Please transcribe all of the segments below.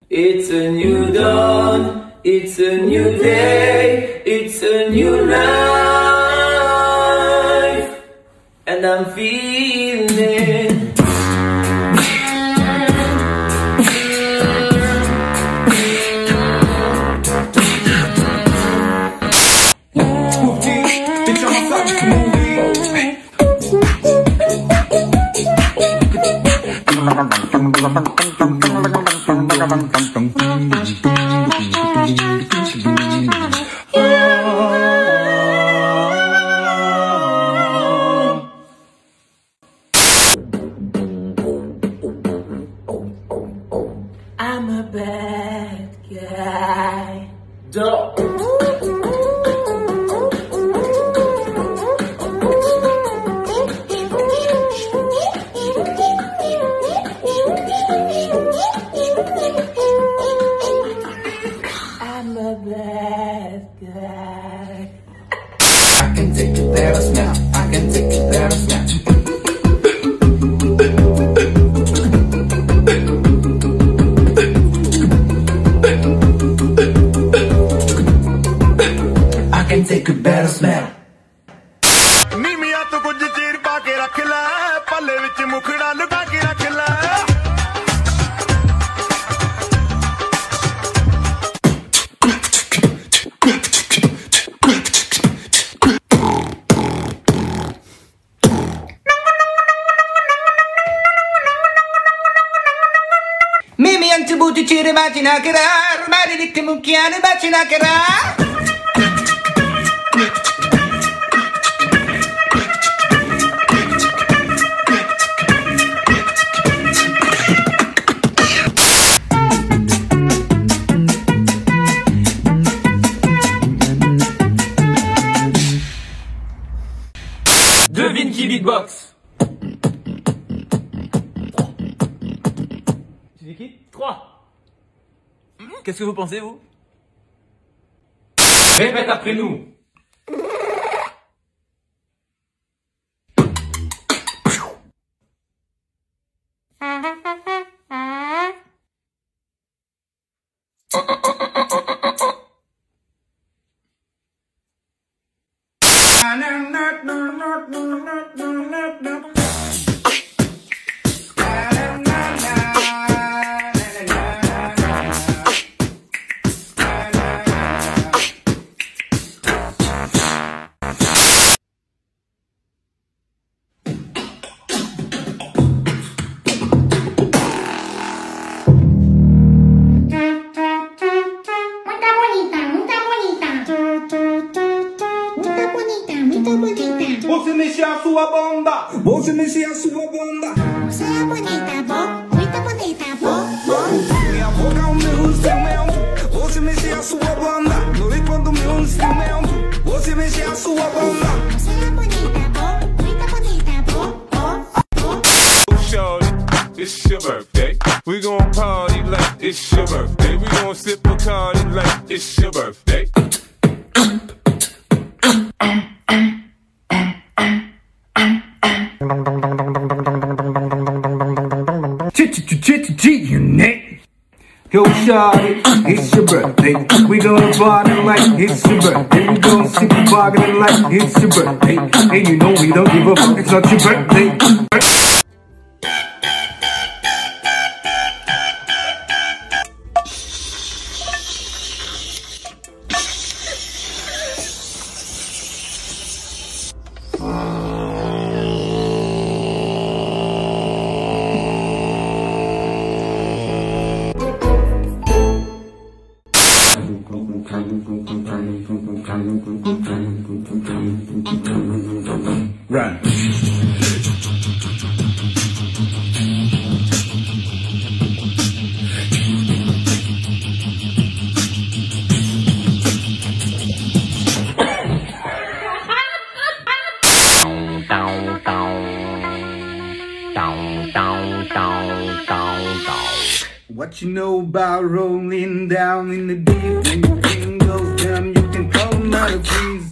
It's a new dawn, it's a new day, it's a new life, and I'm feeling it. I'm a bad guy. I'm a bad guy. I can take it there now. I can take it there now. Take a better smell. नीमिया तो कुछ चीर पाके रख ले, पल्ले विच मुखड़ा लुका के रख ले. Mimi anti buti cire macina che ra, mari di che mucchiane macina che ra. Devine qui beatbox. Tu dis qui? 3. Qu'est-ce que vous pensez, vous? Répète après nous. Você mexer a sua bunda, você mexer a sua bunda. Você é bonita, bom, muito bonita, bom. Minha boca é o meu instrumento, você mexer a sua bunda. No ritmo do meu instrumento, você mexer a sua bunda. Você é bonita, bom, muito bonita, bom. Shorty, it's your birthday. We gon' party like it's your birthday. We gon' sip Bacardi like it's your birthday. Yo, shawty, it's your birthday. We gonna party like it's your birthday. We gonna sip Bacardi like it's your birthday. And you know we don't give a fuck, it's not your birthday. Run. What you know about rolling down in the deep? When your thing goes down, you can call them out of trees.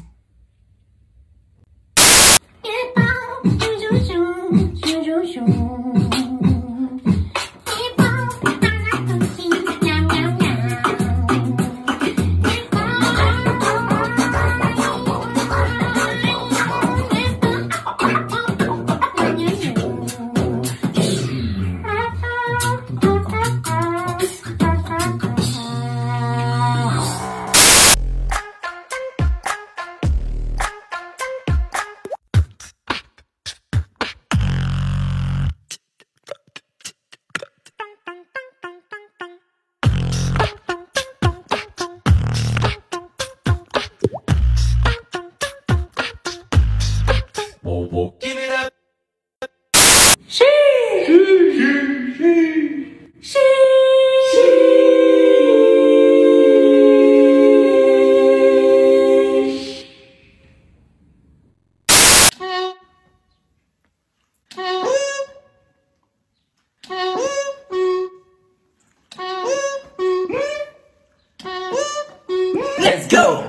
Let's go.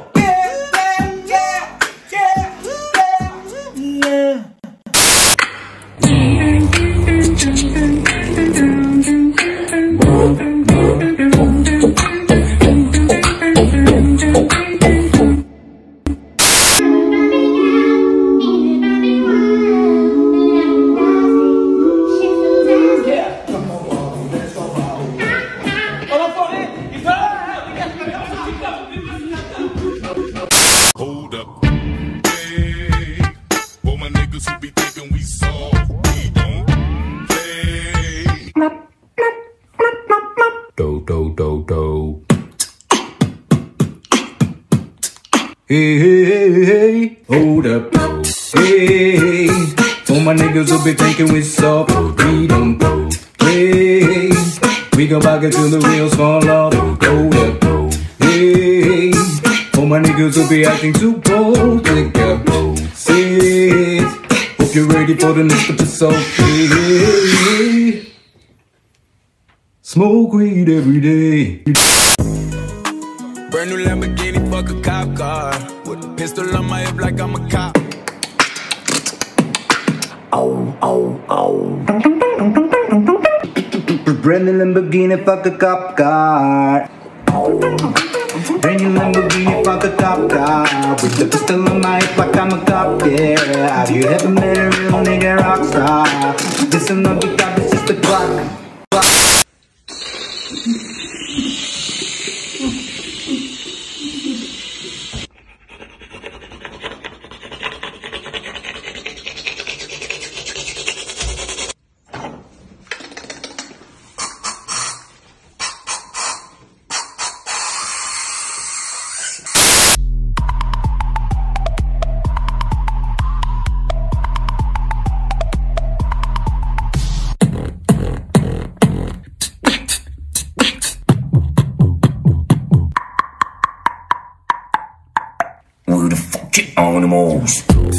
Hold up. Hey, for my niggas who be thinking we soft, we don't play. Do. Hey, hold up. Hey, for my niggas who be thinking we soft, we don't play. We gon' back it till the wheels fall off. Hold up. Hey, for my niggas who be acting too bold, take a sit. Hope you're ready for the next episode. Hey, smoke weed every day. Brand new Lamborghini, fuck a cop car. With a pistol on my hip like I'm a cop. Brand new Lamborghini, fuck a cop car. Brand new Lamborghini, fuck a cop car. With the pistol on my hip like I'm a cop, yeah. Have you ever met a real nigga rock star? This is not the cop, this is the clock. Where the fuck you animals?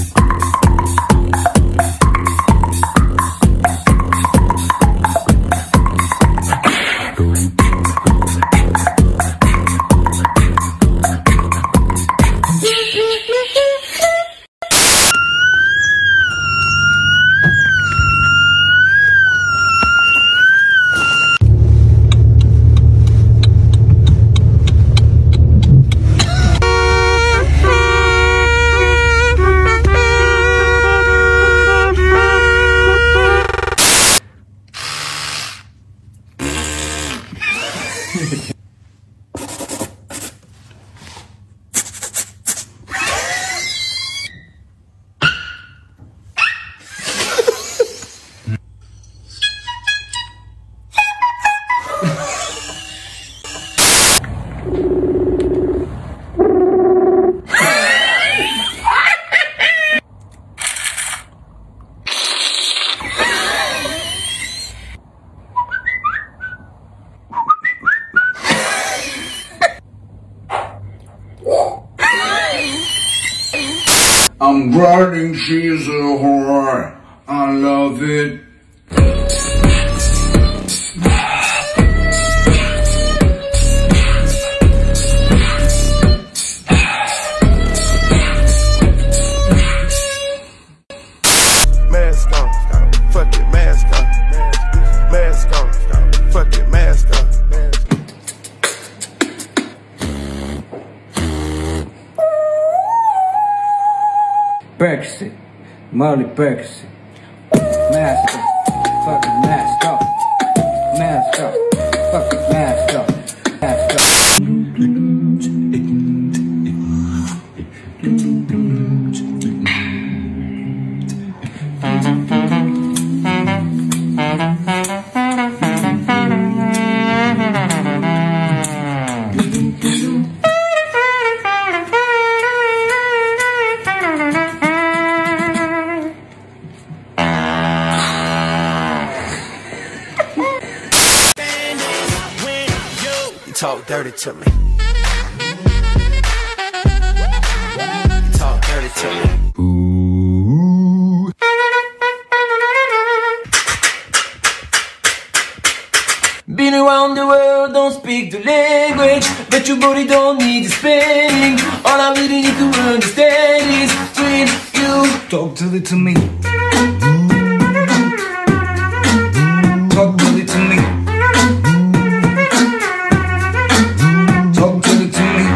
I'm grinding, she's a whore. I love it. Mask on, fuck it, mask on. Mask on, fuck it, mask on. Percocet, Molly Percocet. Mask off, fucking mask off. Mask off, fucking mask off. Mask off. Talk dirty to me. Talk dirty to me. Ooh. Been around the world, don't speak speak the language, but your body don't need to speak. All I really need to understand is when you talk dirty to me. Talk dirty to me. Talk dirty to me.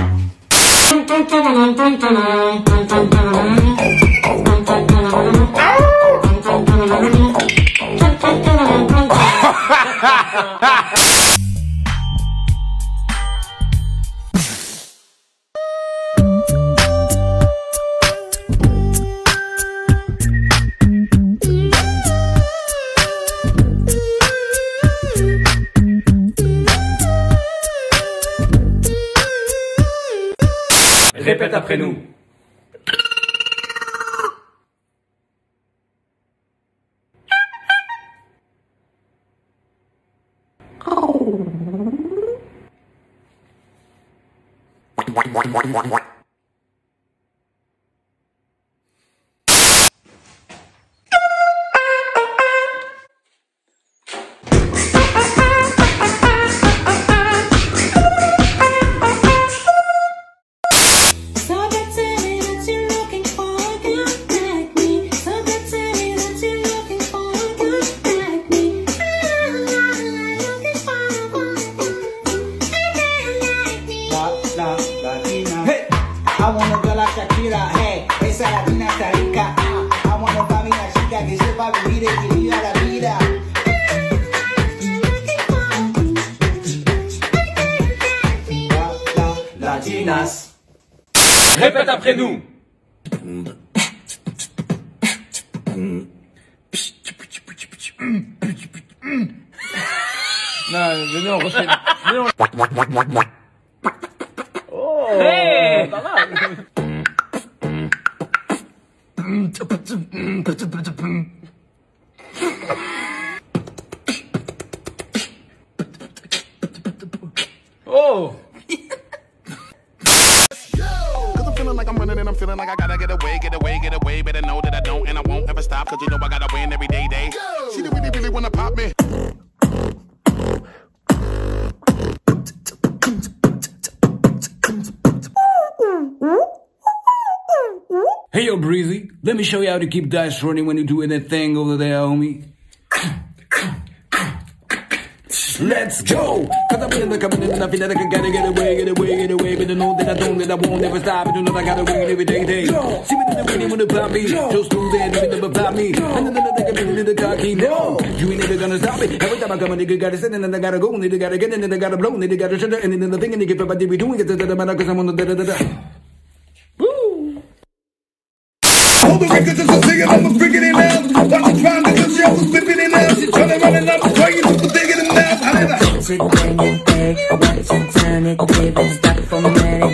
Répète après nous. I want a girl like Shakira, hey, esa latina está rica. I want a familia chica que sepa vivir y que viva la vida. Latinas. Répète après nous. Non, venez, on refait. Oh, hey, pas mal. Oh. Like I'm running and I'm feeling like I gotta get away, better know that I don't and I won't ever stop, cause you know I gotta win every day. She really wanna pop me. Hey yo, Breezy, let me show you how to keep dice running when you're doing that thing over there, homie. Let's go! Cause I'm in the coming in and I feel like I gotta get away, but I know that I don't, that I won't never stop. I do know I gotta win every day. See me in the winning when it pop me, just do that, you never pop me. And then I think I'm in the cocky, no, you ain't never gonna stop it. Every time I come, a nigga gotta sit and then I gotta go, nigga gotta get in, and then I gotta blow, nigga gotta shut up, and then the thing, and nigga, if I did be doing it, cause I'm on the da-da-da-da. All the records just a singing, I'm freaking it out. Watch you trying to get yourself flipping it out. She's trying to run it up, why you just digging it now? Watch it bang and bang, watch it turn it, dip and stop for a minute.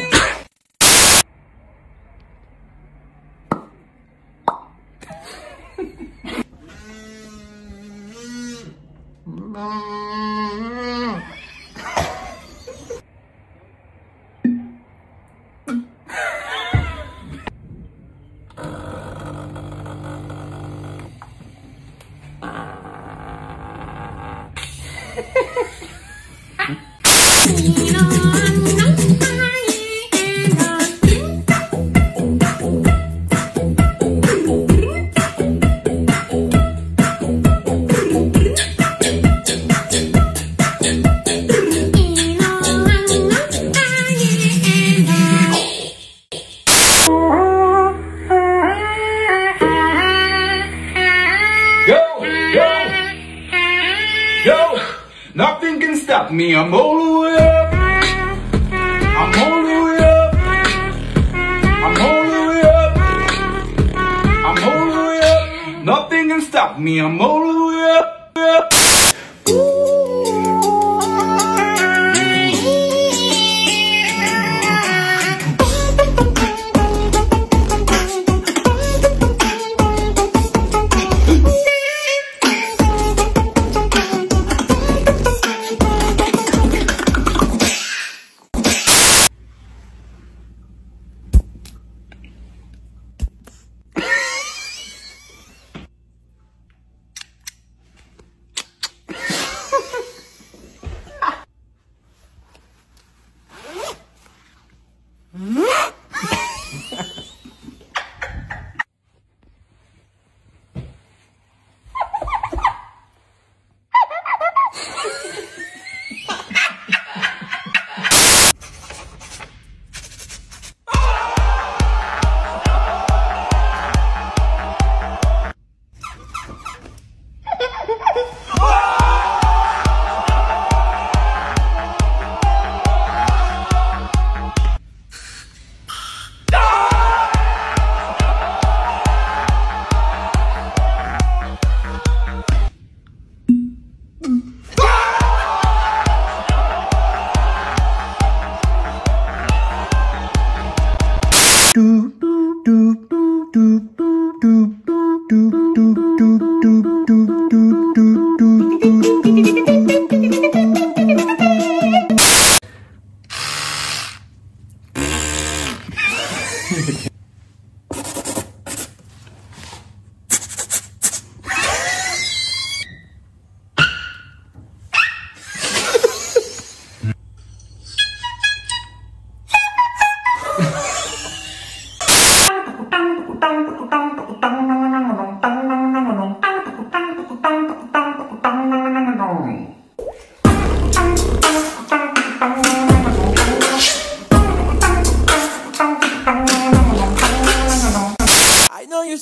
Yo, nothing can stop me, I'm all the way up. I'm all the way up. I'm all the way up. I'm all the way up. Nothing can stop me, I'm all the way up.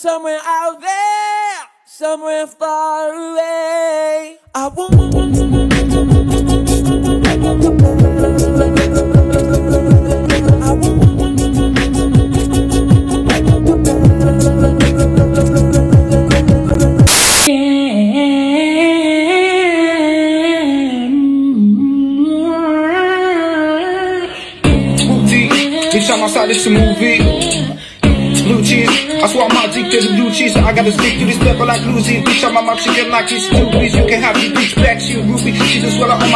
somewhere out there, somewhere far away. I want Each time outside it's a movie. Blue cheese, I swear I'm addicted to blue cheese, so I gotta stick to this pepper like Lucy. Bitch, I'm a mouth, she get like it's movies. You can have your bitch back, she a groupie. She just swallow on my